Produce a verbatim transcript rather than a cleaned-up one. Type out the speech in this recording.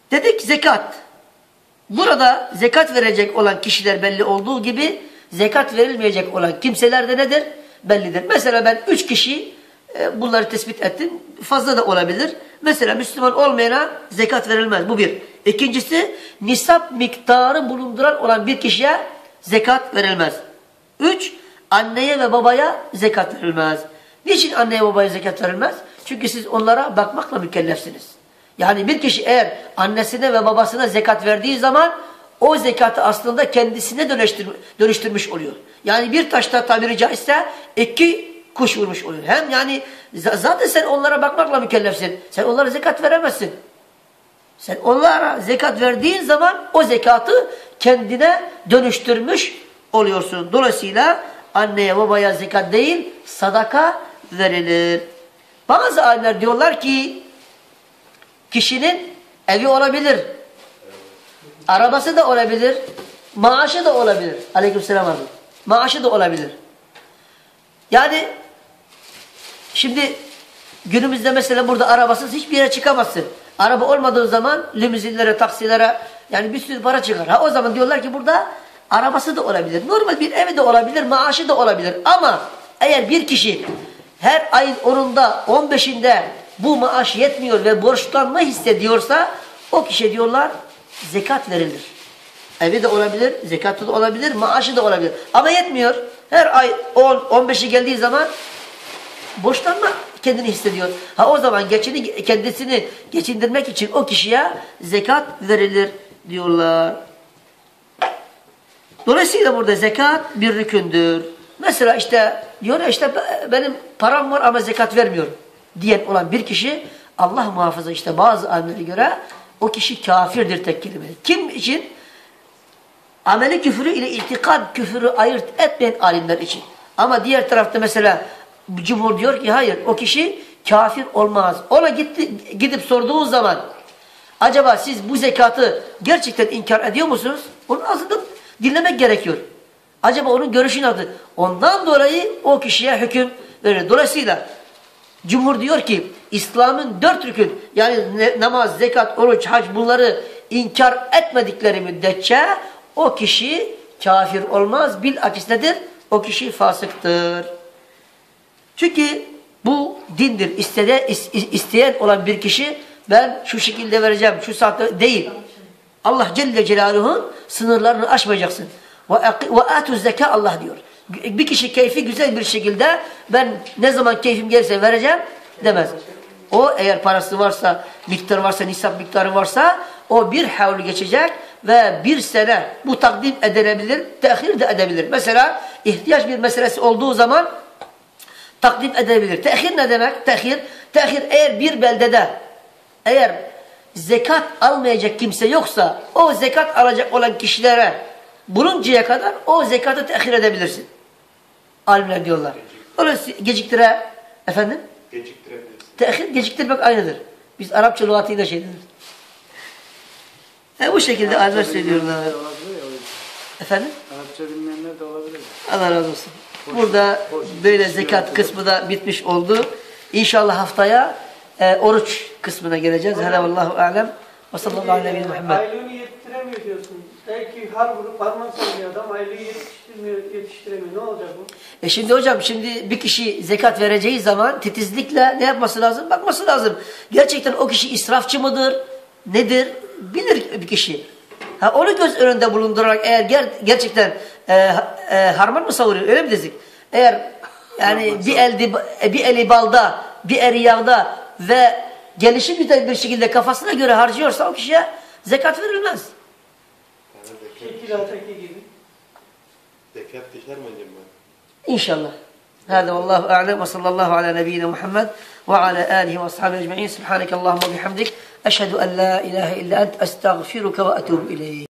Dedik zekat. Burada zekat verecek olan kişiler belli olduğu gibi zekat verilmeyecek olan kimseler de nedir? Bellidir. Mesela ben üç kişi e, bunları tespit ettim. Fazla da olabilir. Mesela Müslüman olmayana zekat verilmez. Bu bir. İkincisi nisap miktarı bulunduran olan bir kişiye zekat verilmez. Üç, anneye ve babaya zekat verilmez. Niçin anneye ve babaya zekat verilmez? Çünkü siz onlara bakmakla mükellefsiniz. Yani bir kişi eğer annesine ve babasına zekat verdiği zaman o zekatı aslında kendisine dönüştür, dönüştürmüş oluyor. Yani bir taşta tabiri caizse iki kuş vurmuş oluyor. Hem yani zaten sen onlara bakmakla mükellefsin. Sen onlara zekat veremezsin. Sen onlara zekat verdiğin zaman o zekatı kendine dönüştürmüş oluyorsun. Dolayısıyla anneye babaya zekat değil sadaka verilir. Bazı alimler diyorlar ki kişinin evi olabilir, arabası da olabilir, maaşı da olabilir. Aleykümselam abi. Maaşı da olabilir. Yani şimdi günümüzde mesela burada arabasız hiçbir yere çıkamazsın. Araba olmadığı zaman limuzinlere, taksilere yani bir sürü para çıkar. Ha o zaman diyorlar ki burada arabası da olabilir. Normal bir evi de olabilir, maaşı da olabilir. Ama eğer bir kişi her ayın onunda, on beşinde bu maaş yetmiyor ve borçlanma hissediyorsa o kişi diyorlar zekat verilir. Evi de olabilir, zekatı da olabilir, maaşı da olabilir. Ama yetmiyor. Her ay on, on beşi geldiği zaman borçlanma kendini hissediyor. Ha o zaman geçini, kendisini geçindirmek için o kişiye zekat verilir diyorlar. Dolayısıyla burada zekat bir rükündür. Mesela işte diyor ya işte benim param var ama zekat vermiyorum diyen olan bir kişi Allah muhafaza işte bazı alimlere göre o kişi kafirdir tek kelime. Kim için? Ameli küfürü ile itikad küfürü ayırt etmeyen alimler için. Ama diğer tarafta mesela cumhur diyor ki hayır o kişi kafir olmaz. Ona gitti, gidip sorduğun zaman acaba siz bu zekatı gerçekten inkar ediyor musunuz? Onun ağzından dinlemek gerekiyor. Acaba onun görüşünün adı. Ondan dolayı o kişiye hüküm verir. Dolayısıyla cumhur diyor ki İslam'ın dört rükün yani namaz, zekat, oruç, hac bunları inkar etmedikleri müddetçe o kişi kafir olmaz. Bilakis nedir? O kişi fasıktır. Çünkü bu dindir. İstede, isteyen olan bir kişi ben şu şekilde vereceğim, şu saatte değil. Allah Celle Celaluhu'nun sınırlarını aşmayacaksın. Ve atuz zeka Allah diyor. Bir kişi keyfi güzel bir şekilde ben ne zaman keyfim gelirse vereceğim demez. O eğer parası varsa, miktar varsa, nisap miktarı varsa o bir havlu geçecek ve bir sene bu takdim edilebilir, tehir de edebilir. Mesela ihtiyaç bir meselesi olduğu zaman takdim edebilir. Tehir ne demek? Tehir, tehir eğer bir beldede eğer zekat almayacak kimse yoksa o zekat alacak olan kişilere buluncaya kadar o zekatı tehir edebilirsin. Alimler diyorlar. Orası geciktire efendim? Geciktirebilirsin. Tehir geciktirmek aynıdır. Biz Arapça lügatıyla şey denir. E bu şekilde alimler söylüyorlar. Efendim? Arapça bilmeyenler de olabilir. Allah razı olsun. Burada böyle zekat kısmı da bitmiş oldu. İnşallah haftaya e, oruç kısmına geleceğiz. Hâlâ vallâhu a'lem. Ve sallallahu aleyhi ve Muhammed. Aylığını yetiştiremiyor diyorsun. Belki har vurup parmak sallıyor adam aylığı yetiştirmiyor, yetiştiremiyor. Ne olacak bu? E şimdi hocam şimdi bir kişi zekat vereceği zaman titizlikle ne yapması lazım? Bakması lazım. Gerçekten o kişi israfçı mıdır? Nedir? Bilir bir kişi. Ha, onu göz önünde bulundurarak eğer ger gerçekten e, e, harman mı savuruyor? Öyle mi dedik? Eğer yani bir, elde, bir eli balda, bir eli yağda ve gelişi güzel bir şekilde kafasına göre harcıyorsa o kişiye zekat verilmez. Şekil ataki gibi. Zekat düşer mi hocam? İnşallah. هذا والله أعلم وصلى الله على نبينا محمد وعلى آله وأصحابه أجمعين سبحانك اللهم وبحمدك أشهد أن لا إله إلا أنت أستغفرك وأتوب إليك